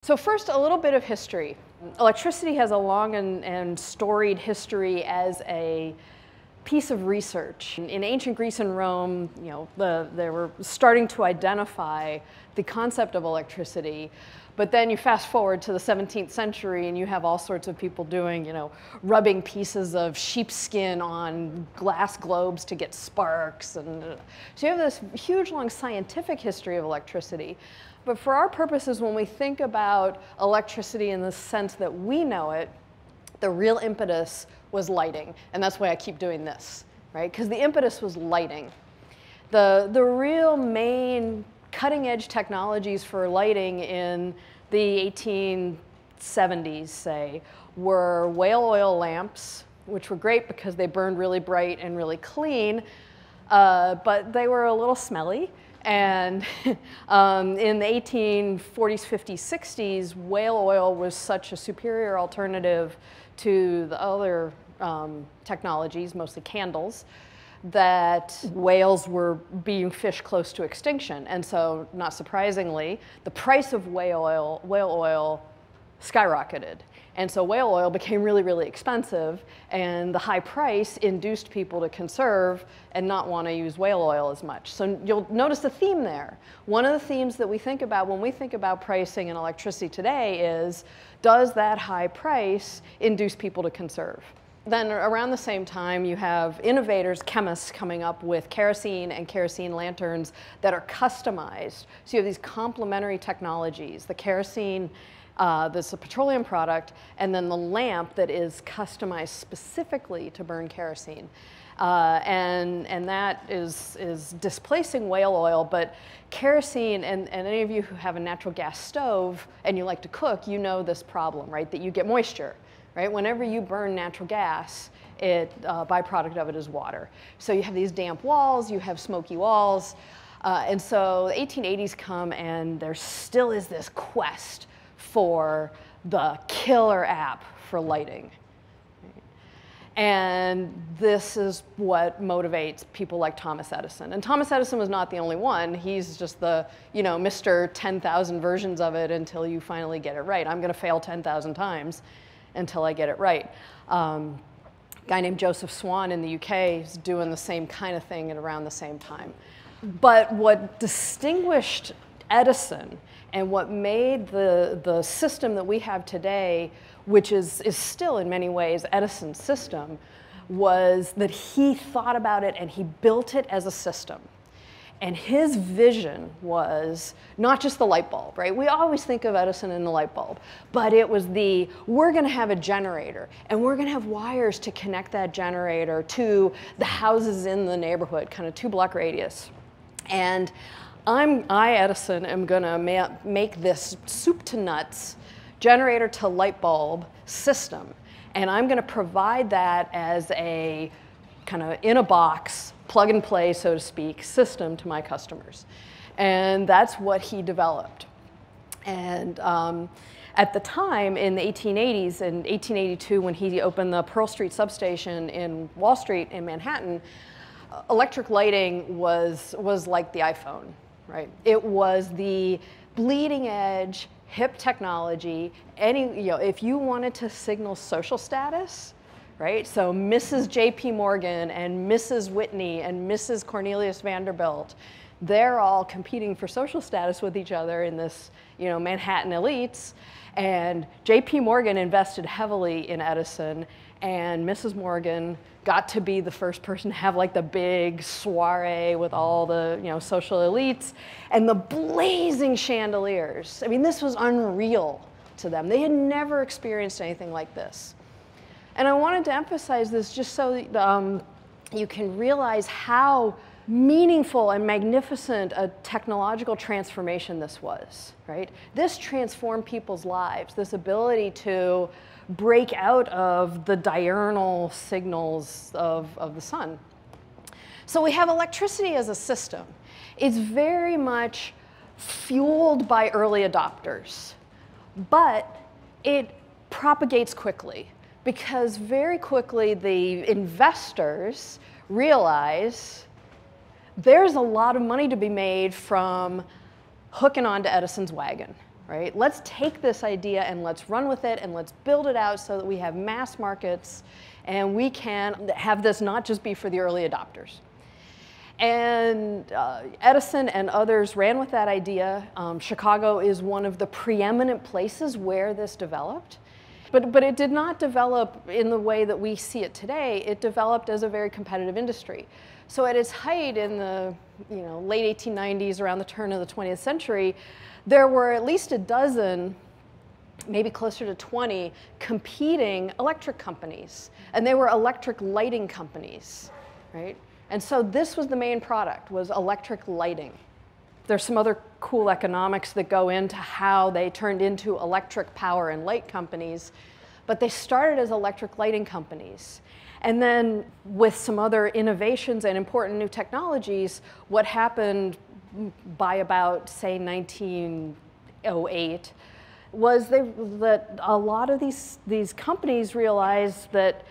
So first, a little bit of history. Electricity has a long and storied history as a piece of research. In ancient Greece and Rome, they were starting to identify the concept of electricity. But then you fast forward to the 17th century and you have all sorts of people doing, rubbing pieces of sheepskin on glass globes to get sparks. And so you have this huge, long scientific history of electricity. But for our purposes, when we think about electricity in the sense that we know it, the real impetus was lighting. And that's why I keep doing this, right? Because the impetus was lighting. The real main cutting-edge technologies for lighting in the 1870s, say, were whale oil lamps, which were great because they burned really bright and really clean, but they were a little smelly. And in the 1840s, 50s, 60s, whale oil was such a superior alternative to the other technologies, mostly candles, that whales were being fished close to extinction. And so, not surprisingly, the price of whale oil skyrocketed. And so whale oil became really, really expensive, and the high price induced people to conserve and not want to use whale oil as much. So you'll notice a theme there. One of the themes that we think about when we think about pricing in electricity today is, does that high price induce people to conserve? Then around the same time, you have innovators, chemists, coming up with kerosene and kerosene lanterns that are customized. So you have these complementary technologies. The kerosene, that's a petroleum product, and then the lamp that is customized specifically to burn kerosene. And that is displacing whale oil, but kerosene, and any of you who have a natural gas stove and you like to cook, you know this problem, right? That you get moisture. Right? Whenever you burn natural gas, byproduct of it is water. So you have these damp walls, you have smoky walls, and so the 1880s come and there still is this quest for the killer app for lighting. And this is what motivates people like Thomas Edison. And Thomas Edison was not the only one. He's just the, Mr. 10,000 versions of it until you finally get it right. I'm going to fail 10,000 times until I get it right. A guy named Joseph Swan in the UK is doing the same kind of thing at around the same time. But what distinguished Edison and what made the system that we have today, which is still in many ways Edison's system, was that he thought about it and he built it as a system. And his vision was not just the light bulb, right? We always think of Edison and the light bulb, but it was we're going to have a generator, and we're going to have wires to connect that generator to the houses in the neighborhood, kind of 2-block radius. And I, Edison, am going to make this soup to nuts generator to light bulb system, and I'm going to provide that as a kind of in a box, plug and play, so to speak, system to my customers. And that's what he developed. And at the time, in the 1880s, in 1882, when he opened the Pearl Street Substation in Wall Street in Manhattan, electric lighting was like the iPhone, right? It was the bleeding edge, hip technology. If you wanted to signal social status, right? So Mrs. J.P. Morgan and Mrs. Whitney and Mrs. Cornelius Vanderbilt, they're all competing for social status with each other in this, Manhattan elites. And J.P. Morgan invested heavily in Edison, and Mrs. Morgan got to be the first person to have like the big soiree with all the, social elites and the blazing chandeliers. I mean, this was unreal to them. They had never experienced anything like this. And I wanted to emphasize this just so you can realize how meaningful and magnificent a technological transformation this was, right? This transformed people's lives, this ability to break out of the diurnal signals of the sun. So we have electricity as a system. It's very much fueled by early adopters, but it propagates quickly. Because very quickly the investors realize there's a lot of money to be made from hooking onto Edison's wagon, right? Let's take this idea and let's run with it and let's build it out so that we have mass markets and we can have this not just be for the early adopters. And Edison and others ran with that idea. Chicago is one of the preeminent places where this developed. But it did not develop in the way that we see it today. It developed as a very competitive industry. So at its height in the late 1890s, around the turn of the 20th century, there were at least a dozen, maybe closer to 20, competing electric companies. And they were electric lighting companies, right? And so this was the main product, was electric lighting. There's some other cool economics that go into how they turned into electric power and light companies, but they started as electric lighting companies. And then with some other innovations and important new technologies, what happened by about, say, 1908 was that a lot of these companies realized that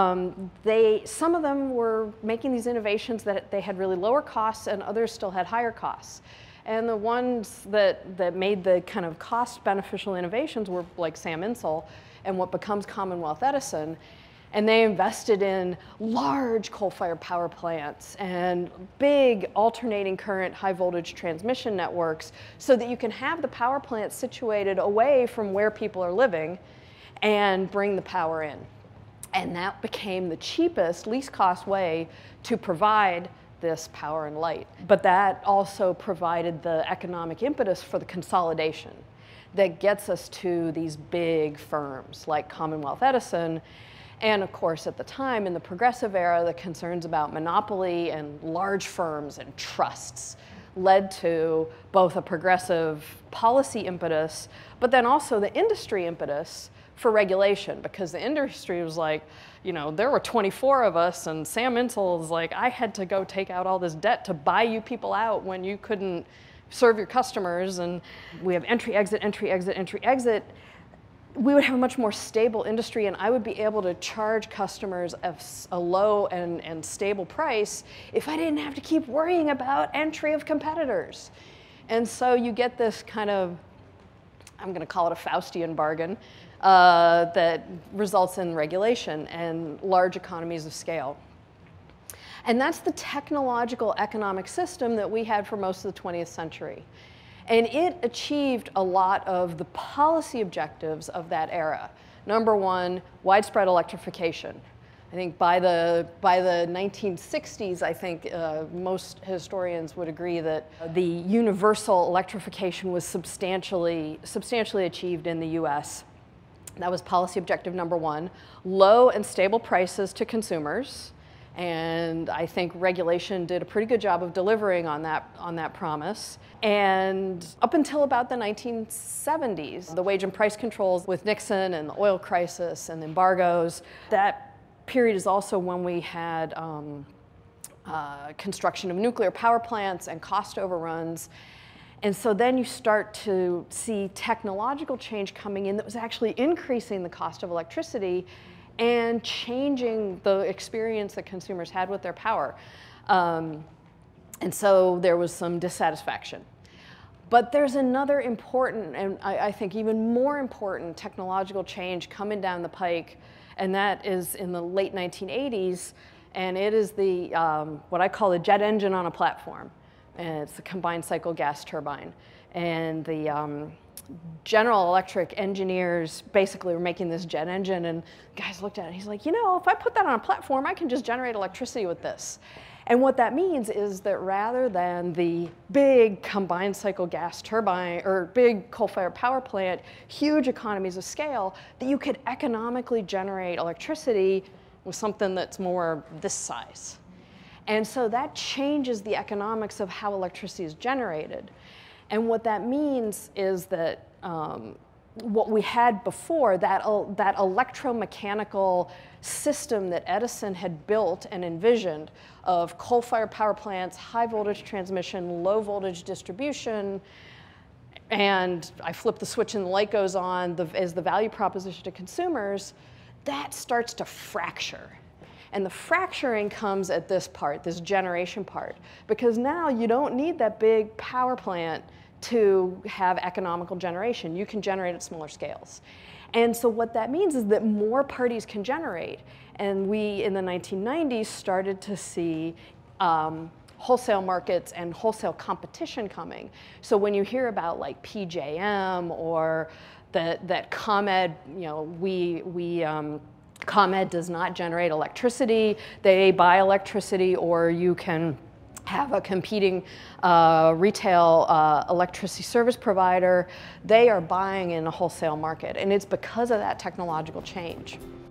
some of them were making these innovations that they had really lower costs and others still had higher costs. And the ones that made the kind of cost beneficial innovations were like Sam Insull and what becomes Commonwealth Edison. And they invested in large coal-fired power plants and big alternating current high voltage transmission networks so that you can have the power plant situated away from where people are living and bring the power in. And that became the cheapest, least cost way to provide this power and light. But that also provided the economic impetus for the consolidation that gets us to these big firms like Commonwealth Edison. And of course, at the time, in the progressive era, the concerns about monopoly and large firms and trusts led to both a progressive policy impetus, but then also the industry impetus for regulation, because the industry was like, there were 24 of us, and Sam Insull is like, I had to go take out all this debt to buy you people out when you couldn't serve your customers, and we have entry, exit, entry, exit, entry, exit. We would have a much more stable industry, and I would be able to charge customers a low and stable price if I didn't have to keep worrying about entry of competitors. And so you get this kind of, I'm going to call it a Faustian bargain, that results in regulation and large economies of scale. And that's the technological economic system that we had for most of the 20th century. And it achieved a lot of the policy objectives of that era. Number one, widespread electrification. I think by the 1960s, I think most historians would agree that the universal electrification was substantially achieved in the US. That was policy objective number one. Low and stable prices to consumers. And I think regulation did a pretty good job of delivering on that promise. And up until about the 1970s, the wage and price controls with Nixon and the oil crisis and the embargoes, that period is also when we had construction of nuclear power plants and cost overruns. And so then you start to see technological change coming in that was actually increasing the cost of electricity and changing the experience that consumers had with their power. And so there was some dissatisfaction. But there's another important, and I think even more important, technological change coming down the pike, and that is in the late 1980s, and it is the, what I call the jet engine on a platform. And it's the combined cycle gas turbine. And the General Electric engineers basically were making this jet engine, and guys looked at it, and he's like, if I put that on a platform, I can just generate electricity with this. And what that means is that rather than the big combined cycle gas turbine or big coal-fired power plant, huge economies of scale, that you could economically generate electricity with something that's more this size. And so that changes the economics of how electricity is generated. And what that means is that what we had before, that electromechanical system that Edison had built and envisioned of coal-fired power plants, high voltage transmission, low voltage distribution, and I flip the switch and the light goes on as the value proposition to consumers, that starts to fracture. And the fracturing comes at this part, this generation part, because now you don't need that big power plant to have economical generation. You can generate at smaller scales. And so what that means is that more parties can generate. And we, in the 1990s, started to see wholesale markets and wholesale competition coming. So when you hear about like PJM or that ComEd, ComEd does not generate electricity, they buy electricity, or you can have a competing retail electricity service provider. They are buying in a wholesale market, and it's because of that technological change.